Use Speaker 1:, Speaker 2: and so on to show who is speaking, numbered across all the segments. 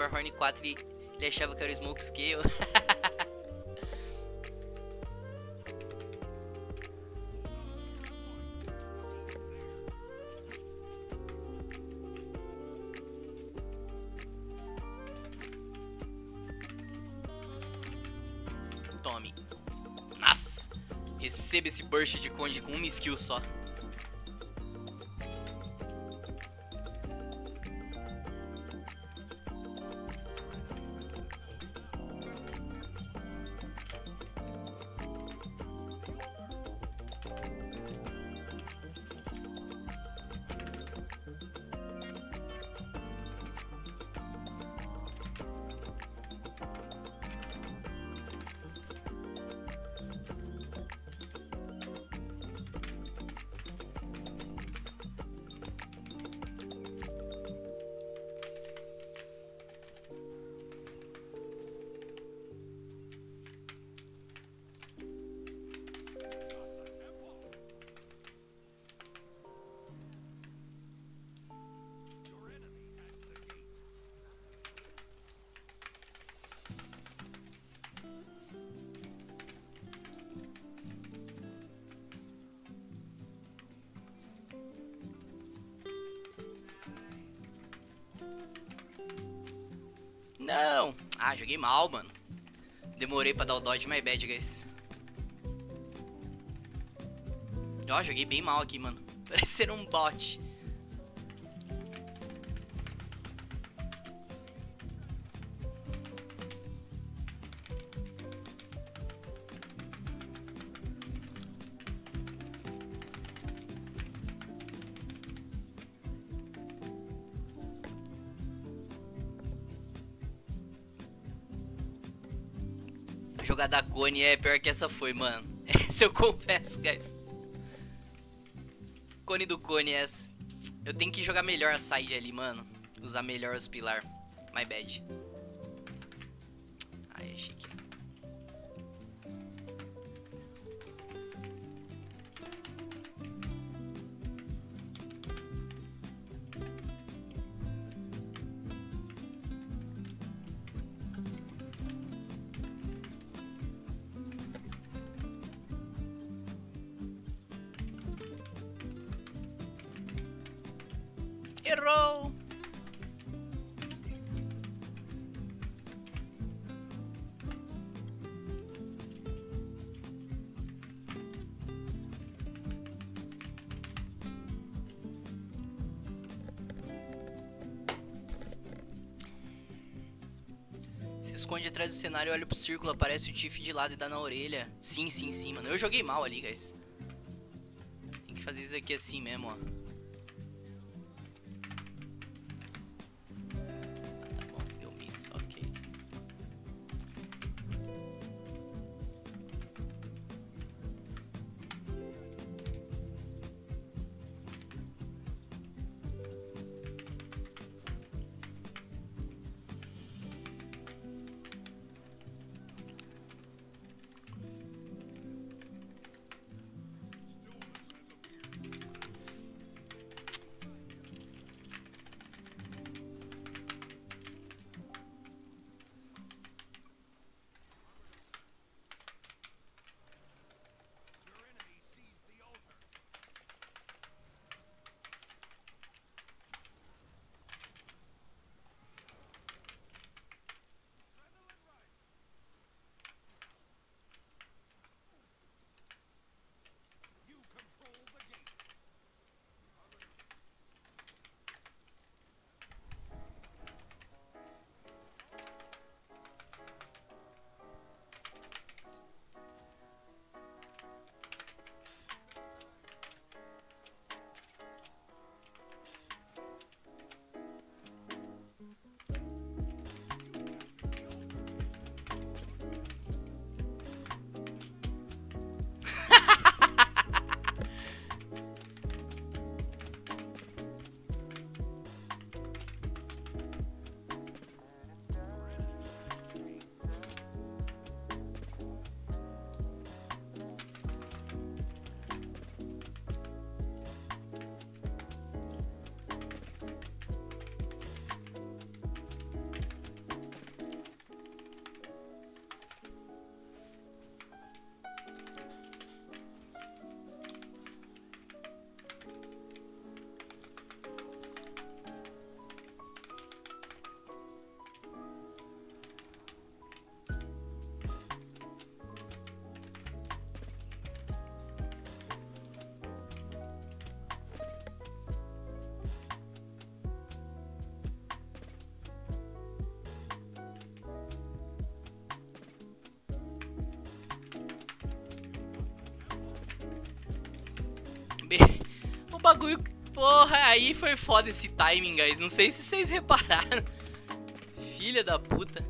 Speaker 1: Horn 4 e ele achava que era o Smoke Scale. Tome. Nossa. Receba esse burst de Conde com uma skill só. Não! Ah, joguei mal, mano. Demorei pra dar o dodge, my bad, guys. Ó, joguei bem mal aqui, mano. Parece ser um bot. A jogada da Cone é pior que essa foi, mano. Essa eu confesso, guys. Cone do Cone é essa. Eu tenho que jogar melhor a side ali, mano. Usar melhor os pilar. My bad. Ai, achei que... Errou! Se esconde atrás do cenário, olha pro círculo, aparece o Tiff de lado e dá na orelha. Sim, sim, sim, mano. Eu joguei mal ali, guys. Tem que fazer isso aqui assim mesmo, ó. bagulho... Porra, aí foi foda esse timing, guys. Não sei se vocês repararam. Filha da puta.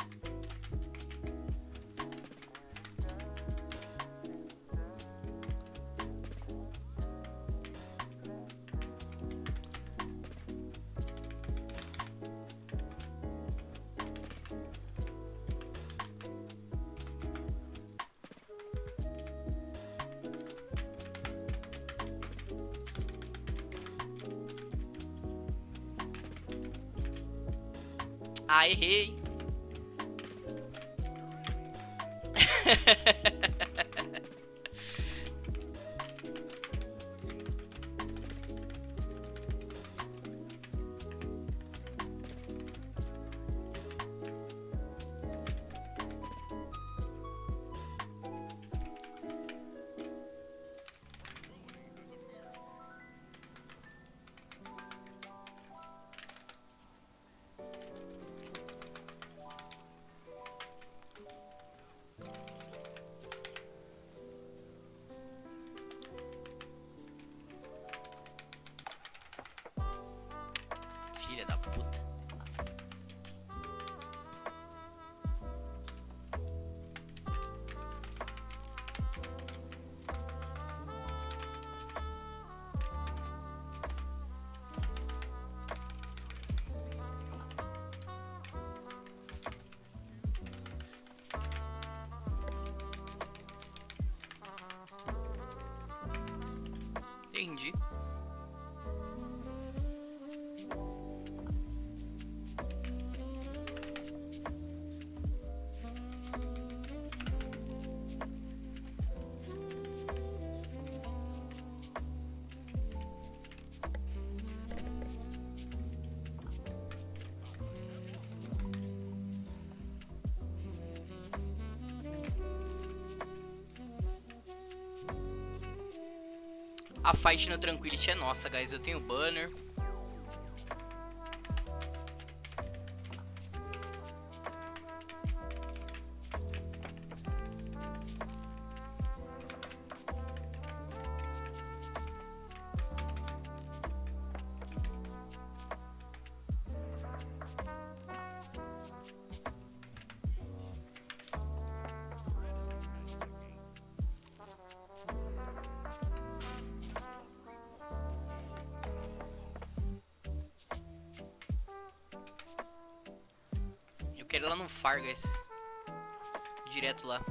Speaker 1: Ah, errei. Filha da puta. Entendi. A fight na Tranquility é nossa, guys. Eu tenho banner. Eu quero ir lá no Far, guys. Direto lá.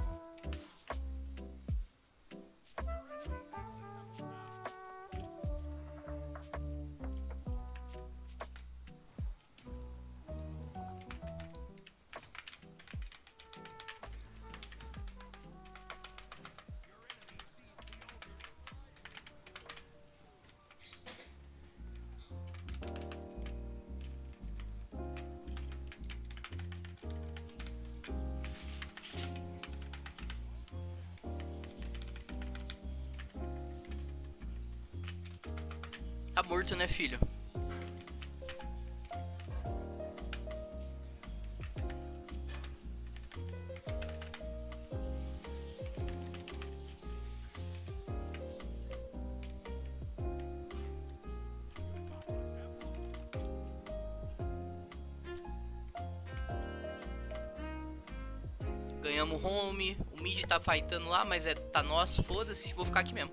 Speaker 1: Tá morto, né, filho? Ganhamos home. O mid tá fightando lá, mas tá nosso. Foda-se, vou ficar aqui mesmo.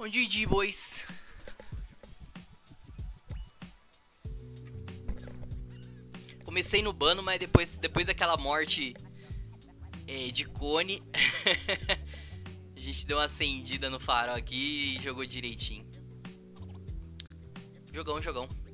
Speaker 1: GG, boys. Comecei no bano, mas depois daquela morte de cone, a gente deu uma acendida no farol aqui e jogou direitinho. Jogão.